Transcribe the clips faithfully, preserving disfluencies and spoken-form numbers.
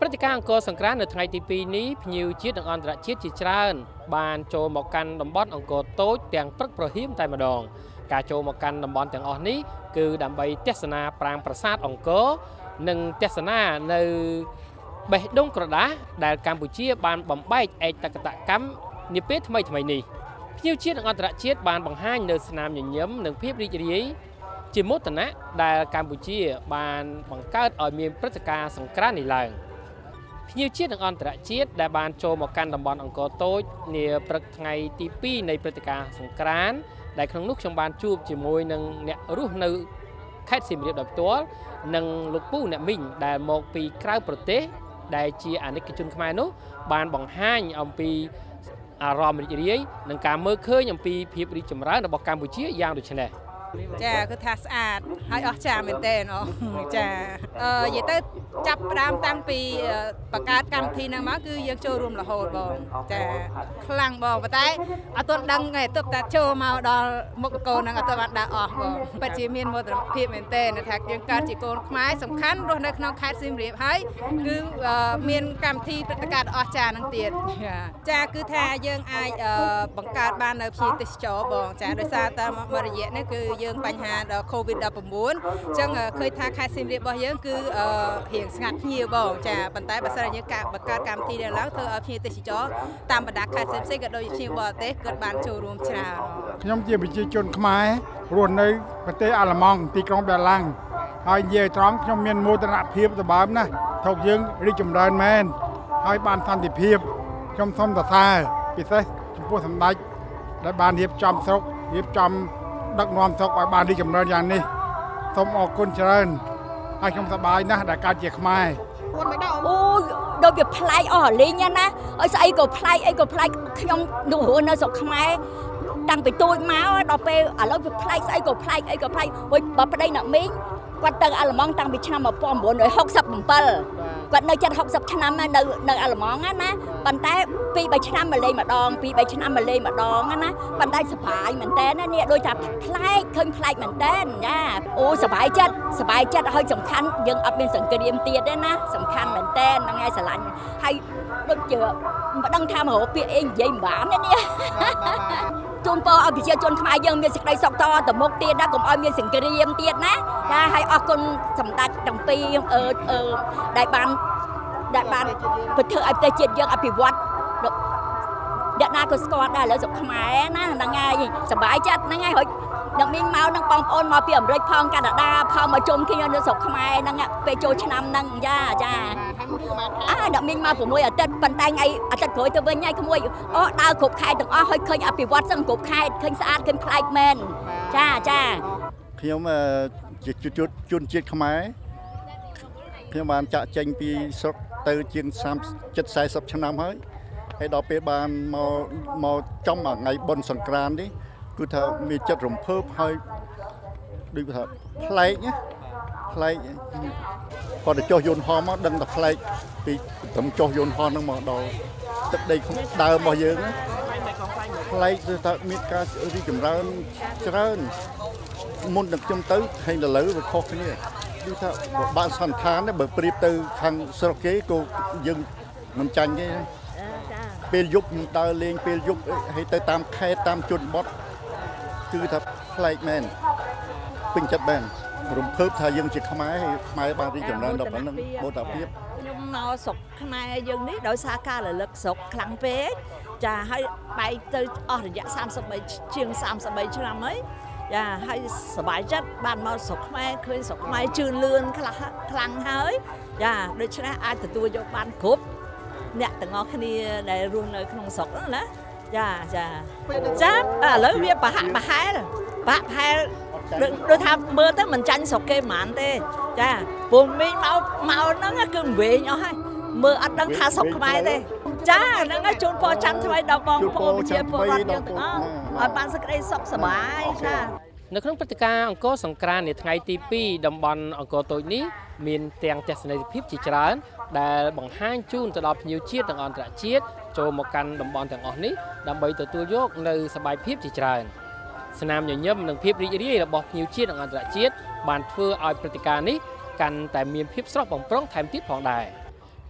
ព្រឹត្តិការណ៍អង្គរសង្ក្រាន្តនៅថ្ងៃទីពីរនេះភ្ញៀវជាតិនិងអន្តរជាតិជាច្រើនបានចូលមកកាន់តំបន់អង្គរតូចទាំងព្រឹកព្រហៀមតែម្ដងការចូលមកកាន់តំបន់ទាំងអស់នេះគឺដើម្បីទស្សនាប្រាង្គប្រាសាទអង្គរនិងទស្សនានៅបេះដូងក្រដាសដែលកម្ពុជាបានបំបែកឯកតកកម្មនាពេលថ្មីថ្មីនេះភ្ញៀវជាតិនិងអន្តរជាតិបានបង្ហាញនៅស្នាមញញឹមនិងភាពរីករាយជាមោទនៈដែលកម្ពុជាបានបង្កើតឲ្យមានព្រឹត្តិការណ៍សង្ក្រាន្តនេះឡើងភ្ញៀវជាតិនិងអន្តរជាតិដែលបានចូលមកកាន់តំបន់អង្គរតូចនាព្រឹកថ្ងៃទីពីរនៃព្រឹត្តិការណ៍សង្ក្រាន្តដែលក្នុងនោះខ្ញុំបានជួបជាមួយនឹងអ្នករស់នៅខេត្តសៀមរាបដោយផ្ទាល់និងលោកពូអ្នកមីងដែលមកពីក្រៅប្រទេសដែលជាអាណិកជនខ្មែរនោះបានបង្ហាញអំពីអារម្មណ៍រីករាយនិងការមើលឃើញអំពីភាពរីកចម្រើនរបស់កម្ពុជាយ៉ាងដូចនេះចាគឺថាស្អាតហើយអស្ចារ្យមែនទែនចាអឺនិយាយទៅចាប់ផ្ដើមតាំងពីបង្កើតកម្មវិធីហ្នឹងមកគឺយើងចូលរួមរហូតបងចាខ្លាំងបងប៉ុន្តែអត់ទាន់ដឹងទេទើបតែចូលមកដល់មុខកូនហ្នឹងអត់ទាន់បានដើរអស់បងពិតជាមានមោទនភាពមែនទែនថាយើងកើតជាកូនខ្មែរសំខាន់រស់នៅក្នុងខេត្តសៀមរាបហើយគឺមានកម្មវិធីព្រឹត្តិការណ៍អស្ចារ្យហ្នឹងទៀតចាគឺថាយើងអាចបង្កើតបាននៅភ្ញៀវទេសចរបងចាដោយសារតែមួយរយៈនេះគឺយើងបញ្ហាដល់ COVID ដប់ប្រាំបួន អញ្ចឹងឃើញថាខេត្តសៀមរាបរបស់យើងគឺរៀងស្ងាត់ភ្ញៀវបងចាប៉ុន្តែបើសិនជាយើងការបង្កើតកម្មវិធីនេះឡើងធ្វើឲ្យភ្ញៀវទេសចរតាមបណ្ដាខេត្តផ្សេងៗក៏ដូចជាភ្ញៀវបរទេសគាត់បានចូលរួមច្រើនខ្ញុំជាប្រជាជនខ្មែររស់នៅប្រទេសអាល្លឺម៉ង់ទីក្រុងបាឡាំងហើយនិយាយត្រង់ខ្ញុំមានមោទនភាពសម្បើមណាស់ថោកយើងរីកចម្រើនមែនហើយបានសន្តិភាពខ្ញុំសូមសរសើរពិសេសចំពោះសម្ដេចដែលបានរៀបចំស្រុករៀបចំដឹកនាំស្រុកឲ្យបានរីកចម្រើនយ៉ាងនេះសូមអរគុណច្រើនហើយខ្ញុំសប្បាយណាស់ដែលកើតជាខ្មែរអូដូចវាប្លែកអស់លេងណាឲ្យស្អីក៏ប្លែកអីក៏ប្លែកខ្ញុំនៅរស់នៅស្រុកខ្មែរតាំងពីទូចមកដល់ពេលឥឡូវវាប្លែកស្អីក៏ប្លែកអីក៏ប្លែកហុយបើប្តីអ្នកមីងគាត់ទៅអាល្លឺម៉ង់តាំងពីឆ្នាំmột nghìn chín trăm sáu mươi bảyគាត់នៅជិតหกสิบឆ្នាំនៅនៅអាល្លឺម៉ង់ណាប៉ុន្តែពីរបីឆ្នាំមកលេងម្ដងពីរបីឆ្នាំមកលេងម្ដងណាប៉ុន្តែសប្បាយមែនតើនេះដូចថាប្លែកឃើញប្លែកមែនតើចាអូសប្បាយចិត្តសប្បាយចិត្តហើយសំខាន់យើងអត់មានសង្គ្រាមទៀតទេណាសំខាន់មែនតើហ្នឹងឯងស្រឡាញ់ហើយដូចជាមិនដឹងថាមករកពាក្យអីនិយាយមិនបានទេនេះជូនពរឲ្យប្រជាជនខ្មែរយើងមានសេចក្តីសុខតទៅមុខទៀតណាកុំឲ្យមានសង្គ្រាមទៀតណាចាហើយអរគុណសម្ដេចទាំងពីរអឺអឺដែលបានដែលបានធ្វើឲ្យប្រទេសជាតិយើងអភិវឌ្ឍអ្នកណាក៏ស្គាល់ដែរឥឡូវស្រុកខ្មែរណាហ្នឹងហើយសប្បាយចិត្តហ្នឹងហើយរួចអ្នកមីងមកនឹងបងប្អូនមកពីអាមេរិកផងកាណាដាផងមកជុំគ្នានៅស្រុកខ្មែរហ្នឹងពេលចូលឆ្នាំហ្នឹងចាចាអើអ្នកមីងមក6អាទិត្យប៉ុន្តែថ្ងៃអាទិត្យក្រោយទៅវិញថ្ងៃក្មួយអូដើរគ្រប់ខេត្តទាំងអស់ហើយឃើញអភិវឌ្ឍសឹងគ្រប់ខេត្តឃើញស្អាតឃើញប្លែកមែនចាចាខ្ញុំជាជនជាតិខ្មែរខ្ញុំបានចាក់ចេញពីស្រុកទៅជាងជិតสี่สิบឆ្នាំហើយហើយដល់ពេលបានមកមកចំថ្ងៃបុណ្យសង្ក្រាន្តនេះគឺថាមានចិត្តរំភើបហើយដូចថាប្លែកណាប្លែកគាត់ទៅចុះយន្តហោះមកដឹងថាប្លែកពីត្រឹមចុះយន្តហោះហ្នឹងមកដល់ទឹកដីដើមរបស់យើងប្លែកគឺថាមានការរីកចម្រើនច្រើនមុននឹងខ្ញុំទៅហើយឥឡូវវាខុសគ្នាគឺថាបានសន្តានបើប្រៀបទៅខាងស្រុកគេក៏យើងមិនចាញ់ទេពេលយប់ដើរលេងពេលយប់ហើយទៅតាមខេត្តតាមជនបទគឺថាប្លែកមែនពេញចិត្តមែនរំភើបថាយើងជាខ្មែរហើយខ្មែរបានរីកចម្រើនដល់ប៉ុណ្ណឹងបូតាភាពខ្ញុំមកស្រុកខ្មែរយើងនេះដោយសារការរលឹកស្រុកខ្លាំងពេកចាហើយបែកទៅអស់រយៈ三十三ជាង三十三ឆ្នាំហើយចាហើយសប្បាយចិត្តបានមកស្រុកខ្មែរឃើញស្រុកខ្មែរជឿនលឿនខ្លះខ្លាំងហើយចាដូច្នេះអាចទទួលយកបានគ្រប់អ្នកទាំងអស់គ្នាដែលរស់នៅក្នុងស្រុកហ្នឹងណាចាចាចាឥឡូវវាប្រហាក់ប្រហែលប្រហាក់ប្រហែលដូចថាមើលទៅមិនចាញ់ស្រុកគេហ្មងទេចាពូមីងមកមកហ្នឹងគឺវែងអស់ហើយមើលអត់ដឹងថាស្រុកខ្មែរទេចាហ្នឹងហើយជូនពរចាំថ្មីដល់បងប្អូនប្រជាពលរដ្ឋយើងទាំងអស់ឲ្យបានសេចក្តីសុខសប្បាយចានៅក្នុងព្រឹត្តិការណ៍អង្គរសង្ក្រាន្តនាថ្ងៃទីពីរតំបន់អង្គរតូចនេះមានទាំងទស្សនីយភាពជាច្រើនដែលបង្ហាញជូនទៅដល់ភ្ញៀវជាតិនិងអន្តរជាតិចូលមកកាន់តំបន់ទាំងអស់នេះដើម្បីទទួលយកនៅសប្បាយភាពជាច្រើនស្នាមញញឹមនិងភាពរីករាយរបស់ភ្ញៀវជាតិនិងអន្តរជាតិបានធ្វើឲ្យព្រឹត្តិការណ៍នេះកាន់តែមានភាពស្រស់បំព្រងថែមទៀតផងដែរ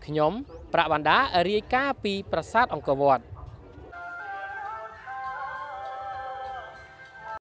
ខ្ញុំប្រាក់បណ្ដារាយការណ៍ពីប្រាសាទអង្គរវត្ត